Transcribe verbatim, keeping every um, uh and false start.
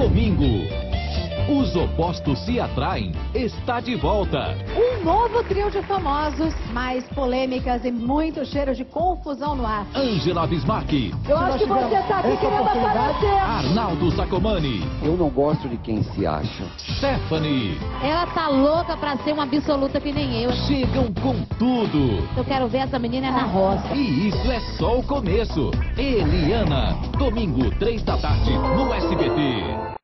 Domingo. Os opostos se atraem. Está de volta. Um novo trio de famosos, mais polêmicas e muito cheiro de confusão no ar. Ângela Bismarck. Eu acho que você tá aqui querendo aparecer. Arnaldo Sacomani. Eu não gosto de quem se acha. Stephanie. Ela tá louca pra ser uma absoluta que nem eu. Chegam com tudo. Eu quero ver essa menina na roça. E isso é só o começo. Eliana. Domingo, três da tarde, no S B T.